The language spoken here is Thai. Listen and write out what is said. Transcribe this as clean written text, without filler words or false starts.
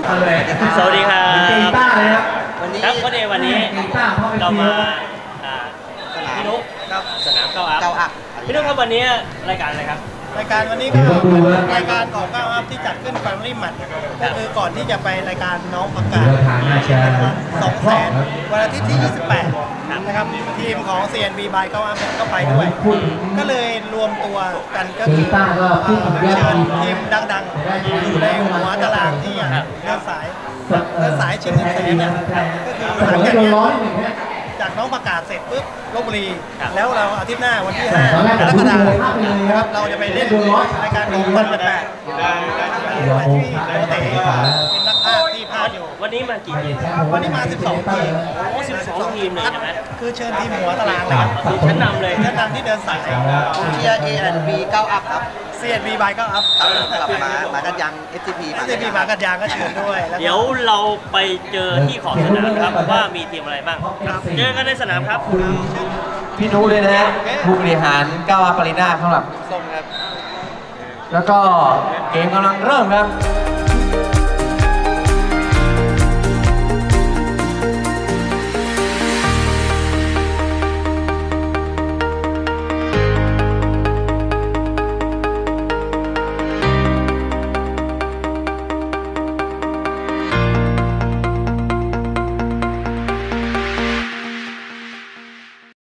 สวัสดีครับวันนี้เรามาพี่นุ๊กสนามเก้าอัพพี่นุ๊กครับวันนี้รายการอะไรครับรายการวันนี้ก็รายการของก้าวอัพที่จัดขึ้นแฟมิลี่มัดก็คือก่อนที่จะไปรายการน้องประกาศ200,000วันอาทิตย์ที่ 28 นะครับทีมของ CNB by ก้าวอัพก็ไปด้วยก็เลยรวมตัวกันก็คือเชิญทีมดังๆอยู่ในหัวตารางที่เดินสายชิงเงินแสนเนี่ยก็คือหลังจากนี้จากน้องประกาศเสร็จปุ๊บลพบุรีแล้วเราอาทิตย์หน้าวันที่5 กรกฎาคมนะครับเราจะไปเล่นรายการของวันที่เตะเป็นนักพากย์ที่พากย์อยู่วันนี้มากี่ทีมวันนี้มา12 ทีม 12 ทีมเลยใช่ไหมคือเชิญทีมหัวตารางเลยครับชั้นนำเลยชั้นนำที่เดินสายเชียร์ A&B 9 up ครับ CNB by 9 up กลับมากันยัง SCP มากันยังก็เชิญด้วยเดี๋ยวเราไปเจอที่ขอบสนามครับว่ามีทีมอะไรบ้างเจอกันในสนามครับพี่นุ๊กเลยนะฮะผู้บริหาร9 up ปรินาสำหรับส้มครับแล้วก็เกมกำลังเริ่มครับ